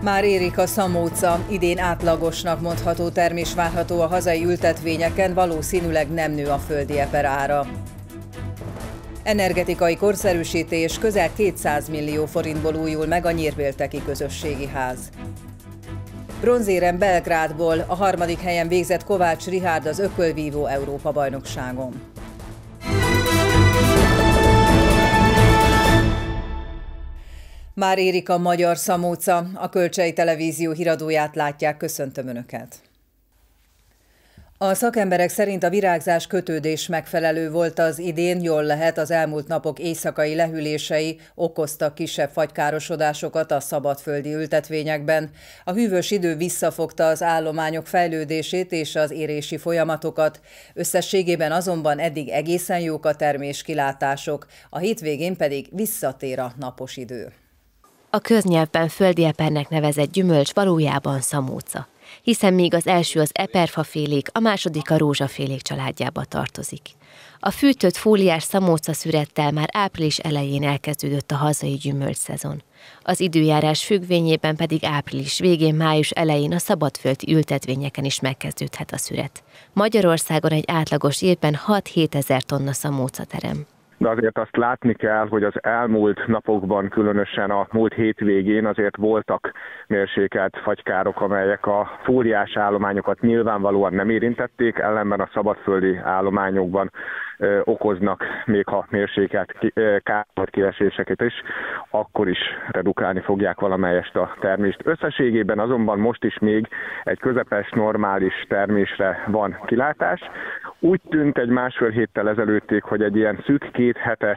Már érik a szamóca, idén átlagosnak mondható termés várható a hazai ültetvényeken, valószínűleg nem nő a földi eper ára. Energetikai korszerűsítés, közel 200 millió forintból újul meg a Nyírbélteki Közösségi Ház. Bronzérem Belgrádból, a 3. helyen végzett Kovács Richárd az ökölvívó Európa-bajnokságon. Már érik a magyar szamóca, a Kölcsey Televízió híradóját látják, köszöntöm Önöket! A szakemberek szerint a virágzás kötődés megfelelő volt az idén, jól lehet az elmúlt napok éjszakai lehűlései okoztak kisebb fagykárosodásokat a szabadföldi ültetvényekben. A hűvös idő visszafogta az állományok fejlődését és az érési folyamatokat, összességében azonban eddig egészen jók a terméskilátások, a hétvégén pedig visszatér a napos idő. A köznyelvben földi epernek nevezett gyümölcs valójában szamóca, hiszen még az első az eperfafélék, a második a rózsafélék családjába tartozik. A fűtött fóliás szamóca szürettel már április elején elkezdődött a hazai gyümölcsszezon. Az időjárás függvényében pedig április végén, május elején a szabadföldi ültetvényeken is megkezdődhet a szüret. Magyarországon egy átlagos évben 6-7 ezer tonna szamóca terem. De azért azt látni kell, hogy az elmúlt napokban, különösen a múlt hétvégén azért voltak mérsékelt fagykárok, amelyek a fóliás állományokat nyilvánvalóan nem érintették, ellenben a szabadföldi állományokban okoznak, még ha mérsékelt kárkieséseket is, akkor is redukálni fogják valamelyest a termést. Összességében azonban most is még egy közepes, normális termésre van kilátás. Úgy tűnt egy másfél héttel ezelőttig, hogy egy ilyen szűk 2 hetes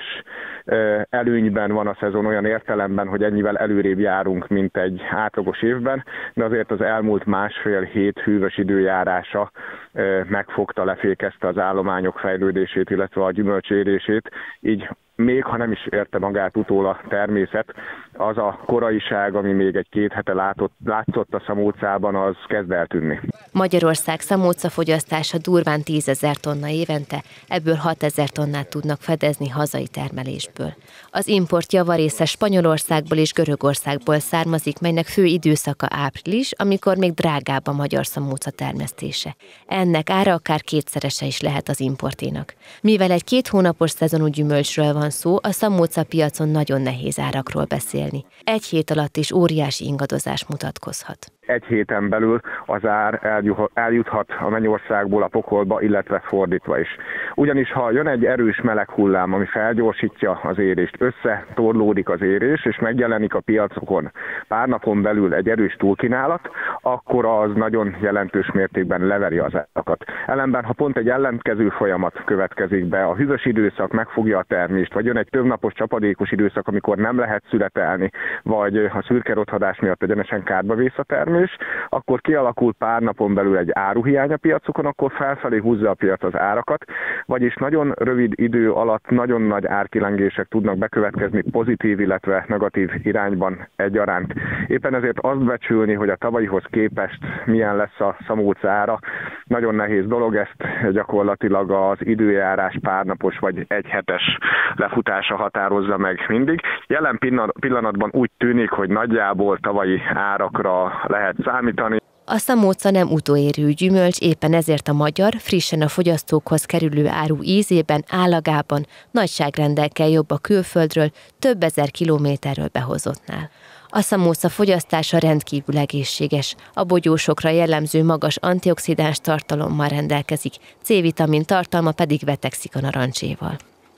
előnyben van a szezon olyan értelemben, hogy ennyivel előrébb járunk, mint egy átlagos évben, de azért az elmúlt másfél hét hűvös időjárása megfogta, lefékezte az állományok fejlődését, illetve a gyümölcsérését, így még ha nem is érte magát utól a természet, az a koraiság, ami még egy 2 hete látszott a szamócában, az kezd eltűnni. Magyarország szamóca fogyasztása durván 10 000 tonna évente, ebből 6 000 tonnát tudnak fedezni hazai termelésből. Az import javarésze Spanyolországból és Görögországból származik, melynek fő időszaka április, amikor még drágább a magyar szamóca termesztése. Ennek ára akár kétszerese is lehet az importénak. Mivel egy 2 hónapos szezonú gyümölcsről van szó, a szamóca piacon nagyon nehéz árakról beszélni. Egy hét alatt is óriási ingadozás mutatkozhat. Egy héten belül az ár eljuthat a Mennyországból a pokolba, illetve fordítva is. Ugyanis ha jön egy erős meleg hullám, ami felgyorsítja az érést, összetorlódik az érés, és megjelenik a piacokon pár napon belül egy erős túlkínálat, akkor az nagyon jelentős mértékben leveri az árakat. Ellenben, ha pont egy ellenkező folyamat következik be, a hűvös időszak megfogja a termést, vagy jön egy többnapos csapadékos időszak, amikor nem lehet szüretelni, vagy a szürke rothadás miatt egyenesen kárba vész a termés, akkor kialakul pár napon belül egy áruhiány a piacokon, akkor felfelé húzza a piac az árakat, vagyis nagyon rövid idő alatt nagyon nagy árkilengések tudnak bekövetkezni pozitív, illetve negatív irányban egyaránt. Éppen ezért azt becsülni, hogy a tavalyihoz képest milyen lesz a szamóca ára, nagyon nehéz dolog, ezt gyakorlatilag az időjárás párnapos vagy egyhetes lefutása határozza meg mindig. Jelen pillanatban úgy tűnik, hogy nagyjából tavalyi árakra lehet számítani. A szamóca nem utóérő gyümölcs, éppen ezért a magyar, frissen a fogyasztókhoz kerülő áru ízében, állagában nagyságrendekkel jobb a külföldről, több ezer kilométerről behozottnál. A szamóca fogyasztása rendkívül egészséges, a bogyósokra jellemző magas antioxidáns tartalommal rendelkezik, C-vitamin tartalma pedig vetekszik a narancséval.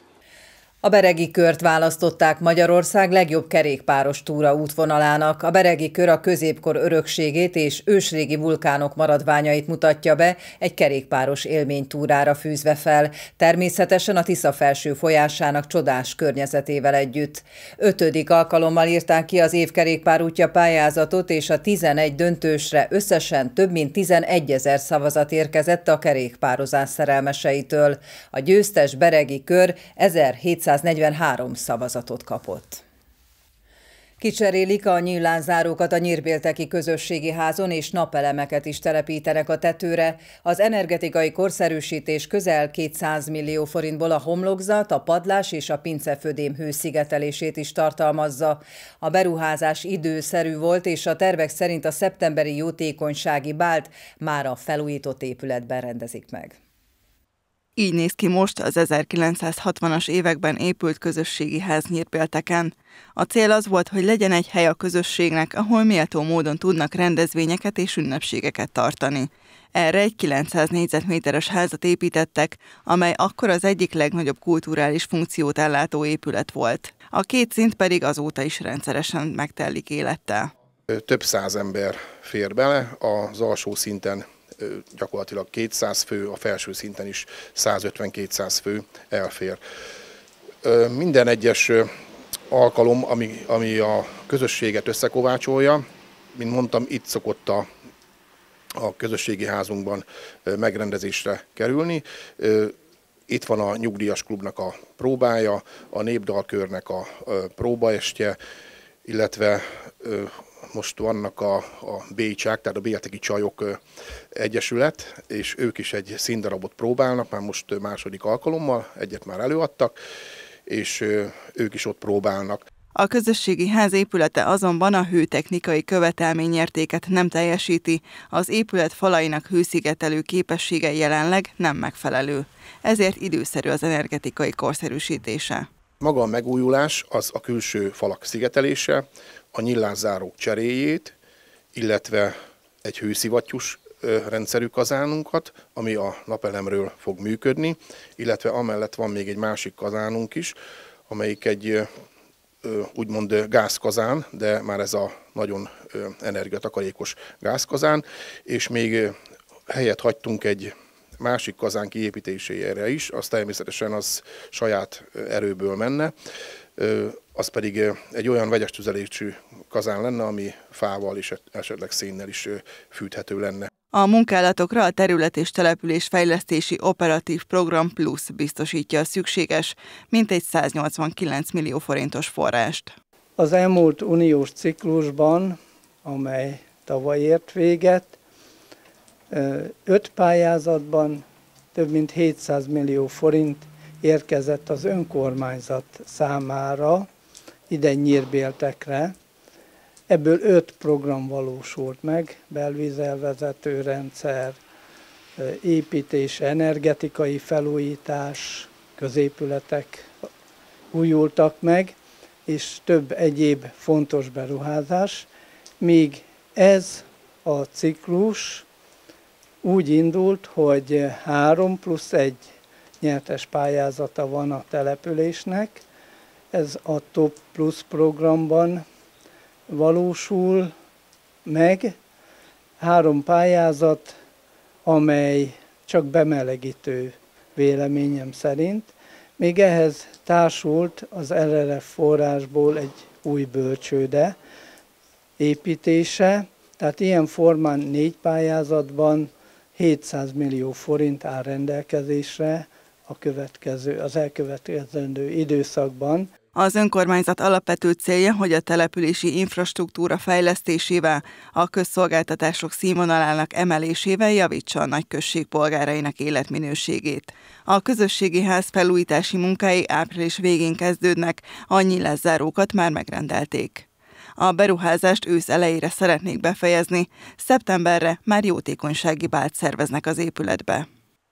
A Beregi Kört választották Magyarország legjobb kerékpáros túra útvonalának. A Beregi Kör a középkor örökségét és ősrégi vulkánok maradványait mutatja be, egy kerékpáros élménytúrára fűzve fel, természetesen a Tisza felső folyásának csodás környezetével együtt. 5. alkalommal írták ki az év kerékpárútja pályázatot, és a 11 döntősre összesen több mint 11 000 szavazat érkezett a kerékpározás szerelmeseitől. A győztes Beregi Kör 1743 szavazatot kapott. Kicserélik a nyíllázárókat a Nyírbélteki Közösségi Házon, és napelemeket is telepítenek a tetőre. Az energetikai korszerűsítés közel 200 millió forintból a homlokzat, a padlás és a pincefödém hőszigetelését is tartalmazza. A beruházás időszerű volt, és a tervek szerint a szeptemberi jótékonysági bált már a felújított épületben rendezik meg. Így néz ki most az 1960-as években épült közösségi ház Nyírbélteken. A cél az volt, hogy legyen egy hely a közösségnek, ahol méltó módon tudnak rendezvényeket és ünnepségeket tartani. Erre egy 900 négyzetméteres házat építettek, amely akkor az egyik legnagyobb kulturális funkciót ellátó épület volt. A két szint pedig azóta is rendszeresen megtelik élettel. Több száz ember fér bele, az alsó szinten gyakorlatilag 200 fő, a felső szinten is 150-200 fő elfér. Minden egyes alkalom, ami a közösséget összekovácsolja, mint mondtam, itt szokott a közösségi házunkban megrendezésre kerülni. Itt van a nyugdíjas klubnak a próbája, a népdalkörnek a próbaestje, illetve most vannak a Bécsák, tehát a Bélteki Csajok Egyesület, és ők is egy színdarabot próbálnak, már most második alkalommal, egyet már előadtak, és ők is ott próbálnak. A közösségi ház épülete azonban a hőtechnikai követelményértéket nem teljesíti, az épület falainak hőszigetelő képessége jelenleg nem megfelelő. Ezért időszerű az energetikai korszerűsítése. Maga a megújulás az a külső falak szigetelése, a nyíllászárók cseréjét, illetve egy hőszivattyús rendszerű kazánunkat, ami a napelemről fog működni, illetve amellett van még egy másik kazánunk is, amelyik egy úgymond gázkazán, de már ez a nagyon energiatakarékos gázkazán, és még helyet hagytunk egy másik kazán kiépítésére is, az természetesen az saját erőből menne, az pedig egy olyan vegyes tüzelésű kazán lenne, ami fával és esetleg szénnel is fűthető lenne. A munkálatokra a Terület- és Településfejlesztési Operatív Program Plus biztosítja a szükséges, mintegy 189 millió forintos forrást. Az elmúlt uniós ciklusban, amely tavaly ért véget, 5 pályázatban több mint 700 millió forint érkezett az önkormányzat számára, ide Nyírbéltekre. Ebből 5 program valósult meg, belvízelvezető rendszer, építés, energetikai felújítás, középületek újultak meg, és több egyéb fontos beruházás, míg ez a ciklus úgy indult, hogy 3+1 nyertes pályázata van a településnek. Ez a Top Plus programban valósul meg. 3 pályázat, amely csak bemelegítő véleményem szerint. Még ehhez társult az RRF forrásból egy új bölcsőde építése, tehát ilyen formán 4 pályázatban 700 millió forint áll rendelkezésre az elkövetkezendő időszakban. Az önkormányzat alapvető célja, hogy a települési infrastruktúra fejlesztésével, a közszolgáltatások színvonalának emelésével javítsa a nagyközség polgárainak életminőségét. A közösségi ház felújítási munkái április végén kezdődnek, a nyíllászárókat már megrendelték. A beruházást ősz elejére szeretnék befejezni, szeptemberre már jótékonysági bált szerveznek az épületbe.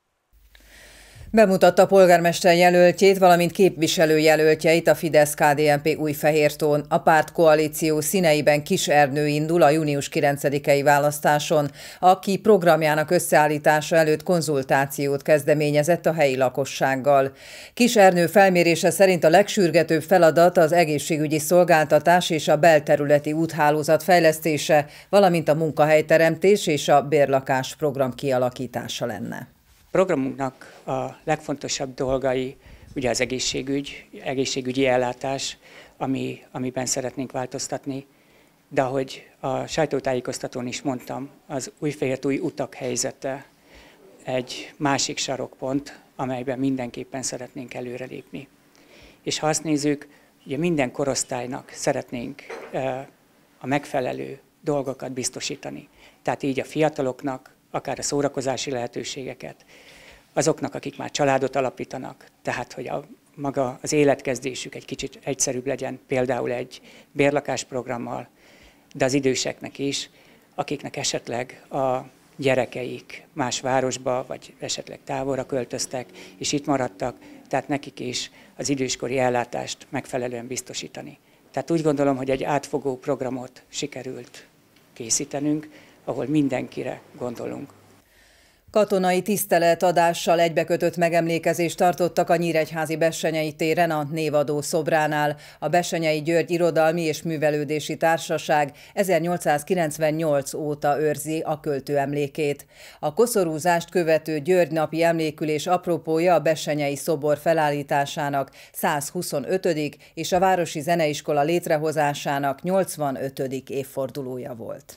Bemutatta polgármester jelöltjét, valamint képviselőjelöltjeit a Fidesz-KDNP Újfehértón. A pártkoalíció színeiben Kis Ernő indul a június 9-i választáson, aki programjának összeállítása előtt konzultációt kezdeményezett a helyi lakossággal. Kis Ernő felmérése szerint a legsürgetőbb feladat az egészségügyi szolgáltatás és a belterületi úthálózat fejlesztése, valamint a munkahelyteremtés és a bérlakás program kialakítása lenne. Programunknak a legfontosabb dolgai ugye az egészségügyi ellátás, amiben szeretnénk változtatni, de ahogy a sajtótájékoztatón is mondtam, az Újfehértói utak helyzete egy másik sarokpont, amelyben mindenképpen szeretnénk előrelépni. És ha azt nézzük, ugye minden korosztálynak szeretnénk a megfelelő dolgokat biztosítani. Tehát így a fiataloknak, akár a szórakozási lehetőségeket, azoknak, akik már családot alapítanak, tehát hogy maga az életkezdésük egy kicsit egyszerűbb legyen, például egy bérlakásprogrammal, de az időseknek is, akiknek esetleg a gyerekeik más városba, vagy esetleg távolra költöztek, és itt maradtak, tehát nekik is az időskori ellátást megfelelően biztosítani. Tehát úgy gondolom, hogy egy átfogó programot sikerült készítenünk, ahol mindenkire gondolunk. Katonai tiszteletadással egybekötött megemlékezést tartottak a Nyíregyházi Bessenyei téren a névadó szobránál. A Bessenyei György Irodalmi és Művelődési Társaság 1898 óta őrzi a költő emlékét. A koszorúzást követő György napi emlékülés apropója a Bessenyei szobor felállításának 125. és a Városi Zeneiskola létrehozásának 85. évfordulója volt.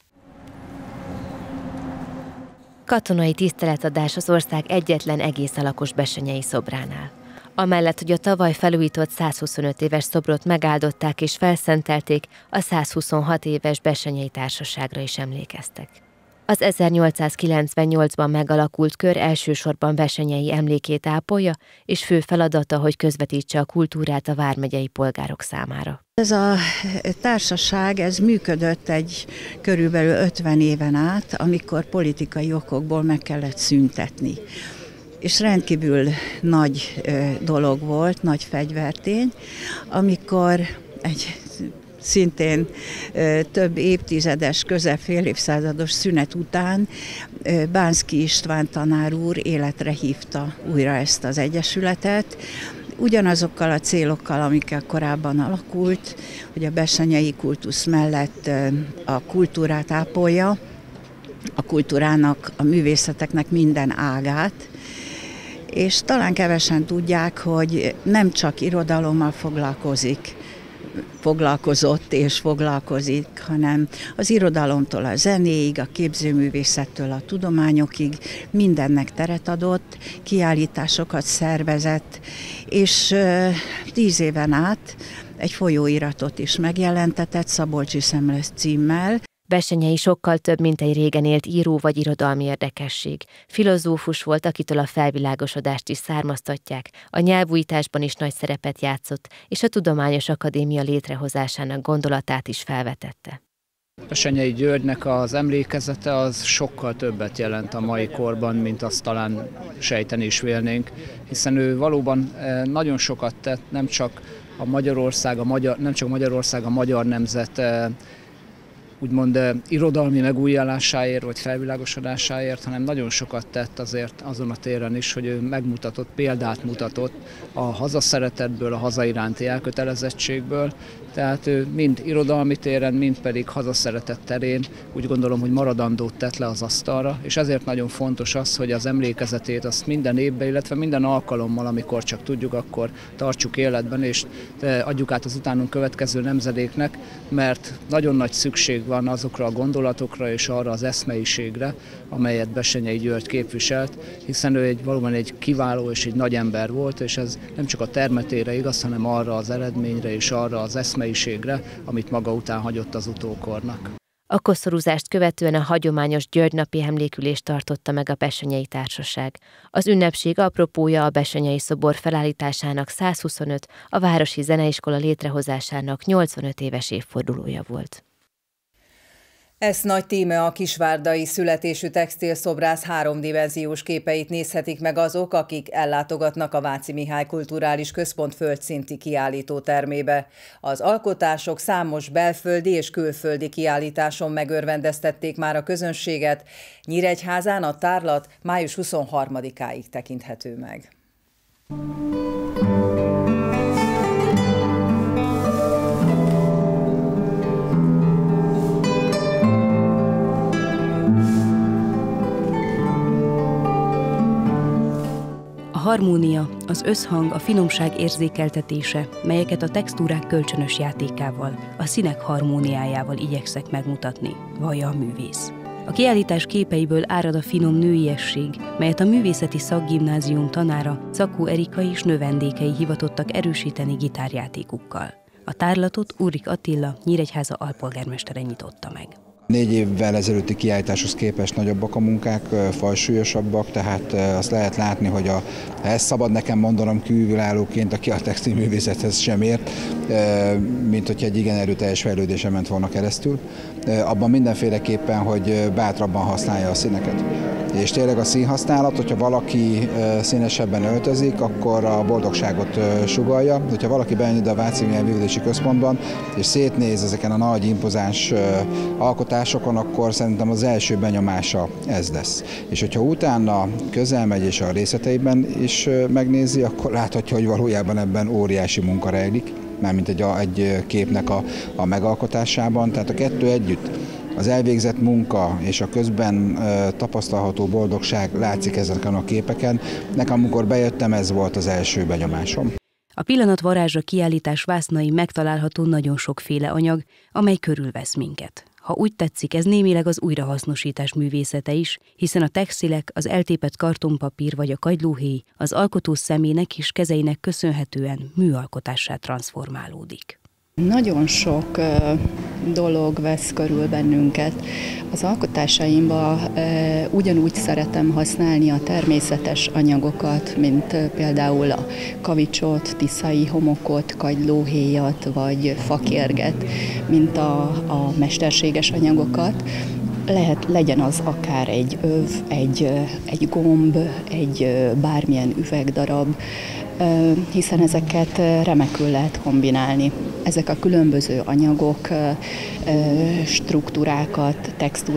Katonai tiszteletadás az ország egyetlen egész alakos bessenyei szobránál. Amellett, hogy a tavaly felújított 125 éves szobrot megáldották és felszentelték, a 126 éves Bessenyei Társaságra is emlékeztek. Az 1898-ban megalakult kör elsősorban bessenyei emlékét ápolja, és fő feladata, hogy közvetítse a kultúrát a vármegyei polgárok számára. Ez a társaság működött körülbelül 50 éven át, amikor politikai okokból meg kellett szüntetni. És rendkívül nagy dolog volt, nagy fegyvertény, amikor egy szintén több évtizedes, közel fél évszázados szünet után Bánszky István tanár úr életre hívta újra ezt az egyesületet, ugyanazokkal a célokkal, amikkel korábban alakult, hogy a bessenyei kultusz mellett a kultúrát ápolja, a kultúrának, a művészeteknek minden ágát, és talán kevesen tudják, hogy nem csak irodalommal foglalkozott és foglalkozik, hanem az irodalomtól a zenéig, a képzőművészettől a tudományokig mindennek teret adott, kiállításokat szervezett, és 10 éven át egy folyóiratot is megjelentetett Szabolcsi Szemle címmel. Bessenyei sokkal több, mint egy régen élt író vagy irodalmi érdekesség. Filozófus volt, akitől a felvilágosodást is származtatják, a nyelvújításban is nagy szerepet játszott, és a Tudományos Akadémia létrehozásának gondolatát is felvetette. Bessenyei Györgynek az emlékezete az sokkal többet jelent a mai korban, mint azt talán sejteni is vélnénk, hiszen ő valóban nagyon sokat tett, nem csak Magyarország, a magyar nemzet úgymond irodalmi megújulásáért vagy felvilágosodásáért, hanem nagyon sokat tett azért azon a téren is, hogy ő megmutatott, példát mutatott a hazaszeretetből, a haza iránti elkötelezettségből. Tehát ő mind irodalmi téren, mind pedig hazaszeretet terén úgy gondolom, hogy maradandót tett le az asztalra, és ezért nagyon fontos az, hogy az emlékezetét azt minden évben, illetve minden alkalommal, amikor csak tudjuk, akkor tartsuk életben, és adjuk át az utánunk következő nemzedéknek, mert nagyon nagy szükség van azokra a gondolatokra és arra az eszmeiségre, amelyet Bessenyei György képviselt, hiszen ő valóban egy kiváló és egy nagy ember volt, és ez nem csak a termetére igaz, hanem arra az eredményre és arra az eszmeiségre, amit maga után hagyott az utókornak. A koszorúzást követően a hagyományos György-napi emlékülést tartotta meg a Bessenyei Társaság. Az ünnepség apropója a Bessenyei szobor felállításának 125, a Városi Zeneiskola létrehozásának 85 éves évfordulója volt. Esz Nagy Tíme a kisvárdai születésű textilszobrász 3-dimenziós képeit nézhetik meg azok, akik ellátogatnak a Váci Mihály Kulturális Központ földszinti kiállítótermébe. Az alkotások számos belföldi és külföldi kiállításon megörvendeztették már a közönséget. Nyíregyházán a tárlat május 23-áig tekinthető meg. A harmónia, az összhang, a finomság érzékeltetése, melyeket a textúrák kölcsönös játékával, a színek harmóniájával igyekszek megmutatni, vallja a művész. A kiállítás képeiből árad a finom nőiesség, melyet a Művészeti Szakgimnázium tanára, Zakó Erika és növendékei hivatottak erősíteni gitárjátékukkal. A tárlatot Úrik Attila, Nyíregyháza alpolgármestere nyitotta meg. 4 évvel ezelőtti kiállításhoz képest nagyobbak a munkák, fajsúlyosabbak, tehát azt lehet látni, hogy ha ezt szabad nekem mondanom kívülállóként, aki a textilművészethez sem ért, mint hogyha egy igen erőteljes fejlődésen ment volna keresztül. Abban mindenféleképpen, hogy bátrabban használja a színeket. És tényleg a színhasználat, hogyha valaki színesebben öltözik, akkor a boldogságot sugallja. Hogyha valaki bejön ide a Váci Mihály Művelési Központban, és szétnéz ezeken a nagy, impozáns alkotásokon, akkor szerintem az első benyomása ez lesz. És hogyha utána közel megy és a részleteiben is megnézi, akkor láthatja, hogy valójában ebben óriási munka rejlik, mármint egy képnek a megalkotásában. Tehát a kettő együtt, az elvégzett munka és a közben tapasztalható boldogság látszik ezeken a képeken. Nekem, amikor bejöttem, ez volt az első benyomásom. A Pillanat varázsa kiállítás vásznai megtalálható nagyon sokféle anyag, amely körülvesz minket. Ha úgy tetszik, ez némileg az újrahasznosítás művészete is, hiszen a textilek, az eltépett kartonpapír vagy a kagylóhéj az alkotó személynek és kezeinek köszönhetően műalkotássá transformálódik. Nagyon sok dolog vesz körül bennünket. Az alkotásaimban ugyanúgy szeretem használni a természetes anyagokat, mint például a kavicsot, tiszai homokot, kagylóhéjat vagy fakérget, mint a mesterséges anyagokat. Legyen az akár egy öv, egy gomb, egy bármilyen üvegdarab, hiszen ezeket remekül lehet kombinálni. Ezek a különböző anyagok struktúrákat,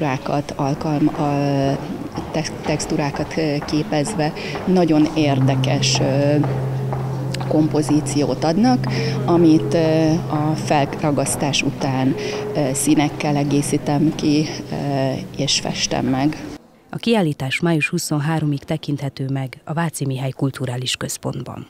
textúrákat képezve nagyon érdekes kompozíciót adnak, amit a felragasztás után színekkel egészítem ki és festem meg. A kiállítás május 23-ig tekinthető meg a Váci Mihály Kulturális Központban.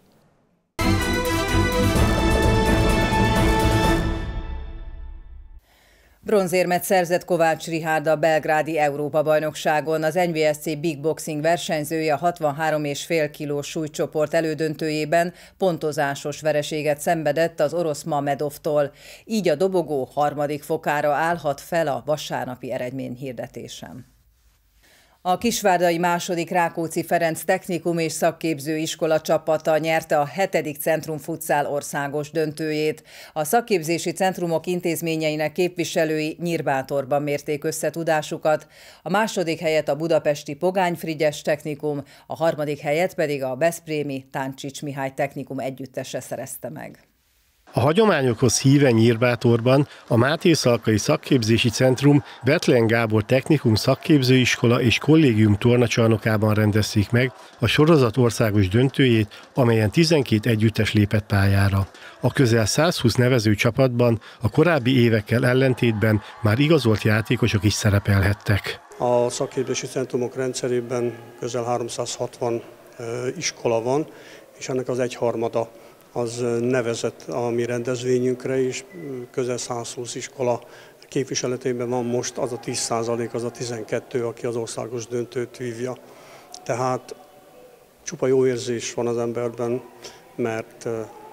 Bronzérmet szerzett Kovács Richárd a belgrádi Európa-bajnokságon. Az NBSC Big Boxing versenyzője a 63,5 kilós súlycsoport elődöntőjében pontozásos vereséget szenvedett az orosz Mamedovtól. Így a dobogó 3. fokára állhat fel a vasárnapi eredményhirdetésen. A kisvárdai II. Rákóczi Ferenc Technikum és Szakképző Iskola csapata nyerte a 7. Centrum Futsal országos döntőjét. A szakképzési centrumok intézményeinek képviselői Nyírbátorban mérték össze tudásukat, a 2. helyet a budapesti Pogány Frigyes Technikum, a 3. helyet pedig a veszprémi Táncsics Mihály Technikum együttese szerezte meg. A hagyományokhoz híven Nyírbátorban a Máté Szalkai Szakképzési Centrum Bethlen Gábor Technikum Szakképzőiskola és Kollégium tornacsarnokában rendezték meg a sorozat országos döntőjét, amelyen 12 együttes lépett pályára. A közel 120 nevező csapatban a korábbi évekkel ellentétben már igazolt játékosok is szerepelhettek. A szakképzési centrumok rendszerében közel 360 iskola van, és ennek az egyharmada az nevezett a mi rendezvényünkre is, közel 120 iskola képviseletében van most, az a 10%, az a 12, aki az országos döntőt vívja. Tehát csupa jó érzés van az emberben, mert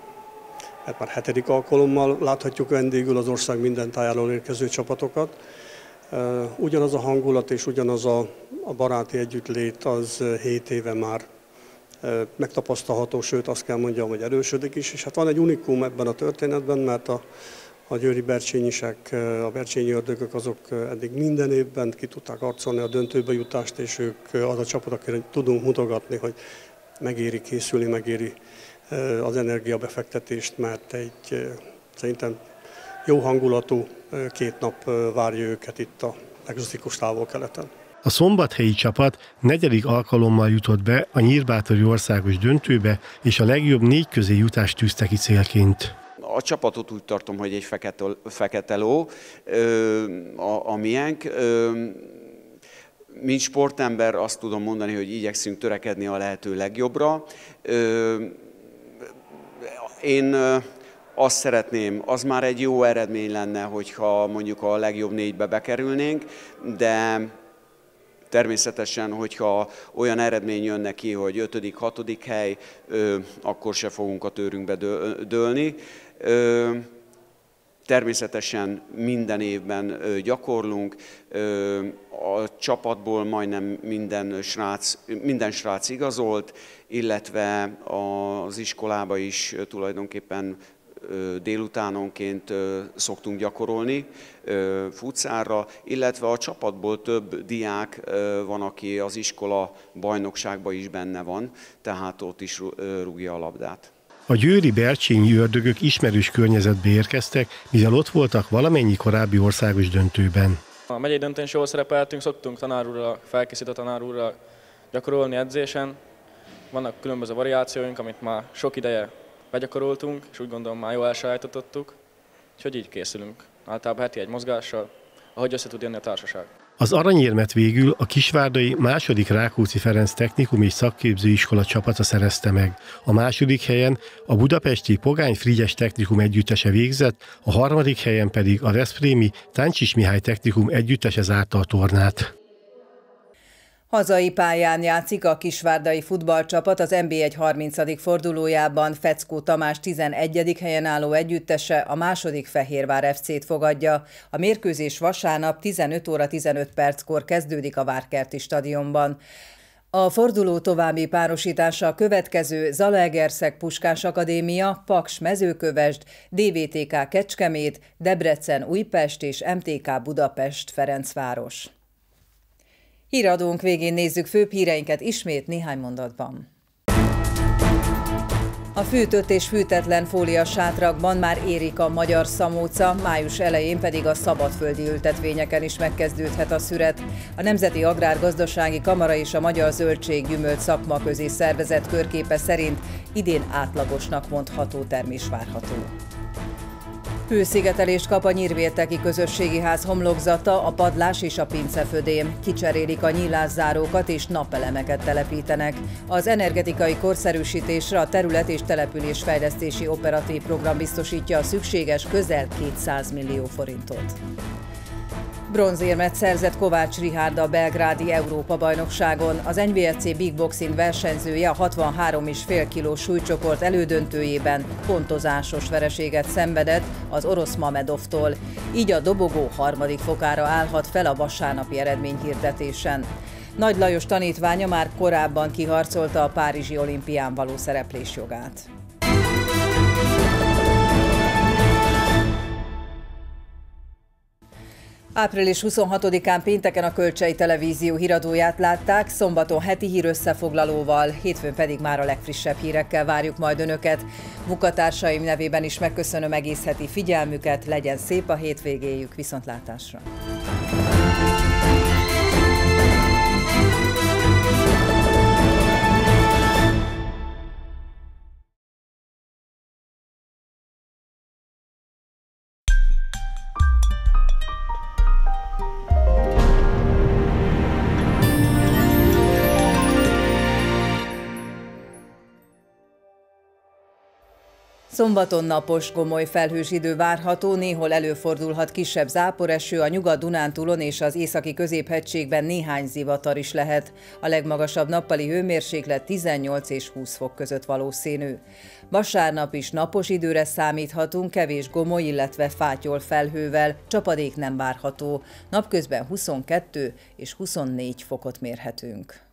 már 7. alkalommal láthatjuk vendégül az ország minden tájáról érkező csapatokat. Ugyanaz a hangulat és ugyanaz a baráti együttlét az 7 éve már megtapasztalható, sőt azt kell mondjam, hogy erősödik is. És hát van egy unikum ebben a történetben, mert a győri bercsényisek, a bercsényi ördögök azok eddig minden évben ki tudták arcolni a döntőbe jutást, és ők az a csapat, akire tudunk mutogatni, hogy megéri készülni, megéri az energiabefektetést, mert egy szerintem jó hangulatú 2 nap várja őket itt a egzotikus Távol-Keleten. A szombathelyi csapat 4. alkalommal jutott be a nyírbátori országos döntőbe, és a legjobb 4 közé jutást tűzte ki célként. A csapatot úgy tartom, hogy egy fekete ló, a miénk. Mint sportember azt tudom mondani, hogy igyekszünk törekedni a lehető legjobbra. Én azt szeretném, az már egy jó eredmény lenne, hogyha mondjuk a legjobb 4-be bekerülnénk, de természetesen, hogyha olyan eredmény jön neki, hogy 5.-6. hely, akkor se fogunk a tőrünkbe dőlni. Természetesen minden évben gyakorlunk, a csapatból majdnem minden srác igazolt, illetve az iskolába is tulajdonképpen délutánonként szoktunk gyakorolni futszárra, illetve a csapatból több diák van, aki az iskola bajnokságban is benne van, tehát ott is rúgja a labdát. A győri bercsényi ördögök ismerős környezetbe érkeztek, mivel ott voltak valamennyi korábbi országos döntőben. A megyei döntőn is jól szerepeltünk, szoktunk felkészített tanárúrral gyakorolni edzésen. Vannak különböző variációink, amit már sok ideje begyakoroltunk, és úgy gondolom már jól elsajátítottuk, úgyhogy így készülünk. Általában heti egy mozgással, ahogy össze tud jönni a társaság. Az aranyérmet végül a kisvárdai II. Rákóczi Ferenc Technikum és Szakképzőiskola csapata szerezte meg. A második helyen a budapesti Pogány Frigyes Technikum együttese végzett, a harmadik helyen pedig a veszprémi Táncsis Mihály Technikum együttese zárta a tornát. Hazai pályán játszik a kisvárdai futballcsapat az NB1 30. fordulójában. Feckó Tamás 11. helyen álló együttese a második Fehérvár FC-t fogadja. A mérkőzés vasárnap 15 óra 15 perckor kezdődik a Várkerti stadionban. A forduló további párosítása a következő: Zalaegerszeg Puskás Akadémia, Paks Mezőkövesd, DVTK Kecskemét, Debrecen Újpest és MTK Budapest Ferencváros. Híradónk végén nézzük főbb híreinket ismét néhány mondatban. A fűtött és fűtetlen fólia sátrakban már érik a magyar szamóca, május elején pedig a szabadföldi ültetvényeken is megkezdődhet a szüret. A Nemzeti Agrárgazdasági Kamara és a Magyar Zöldség-Gyümölcs Szakmaközi Szervezet körképe szerint idén átlagosnak mondható termés várható. Hőszigetelést kap a Nyírvérteki Közösségi Ház homlokzata, a padlás és a pincefödém. Kicserélik a nyílászárókat és napelemeket telepítenek. Az energetikai korszerűsítésre a terület- és településfejlesztési operatív program biztosítja a szükséges közel 200 millió forintot. Bronzérmet szerzett Kovács Richárd a belgrádi Európa-bajnokságon. Az NBFC Big Boxing versenyzője a 63,5 kilós súlycsoport elődöntőjében pontozásos vereséget szenvedett az orosz Mamedovtól. Így a dobogó harmadik fokára állhat fel a vasárnapi eredményhirdetésen. Nagy Lajos tanítványa már korábban kiharcolta a párizsi olimpián való szereplés jogát. Április 26-án pénteken a Kölcsei Televízió híradóját látták, szombaton heti hírösszefoglalóval, hétfőn pedig már a legfrissebb hírekkel várjuk majd Önöket. Munkatársaim nevében is megköszönöm egész heti figyelmüket, legyen szép a hétvégéjük, viszontlátásra! Szombaton napos, gomoly felhős idő várható, néhol előfordulhat kisebb záporeső, a Nyugat-Dunántúlon és az északi középhegységben néhány zivatar is lehet. A legmagasabb nappali hőmérséklet 18 és 20 fok között valószínű. Vasárnap is napos időre számíthatunk, kevés gomoly, illetve fátyol felhővel, csapadék nem várható. Napközben 22 és 24 fokot mérhetünk.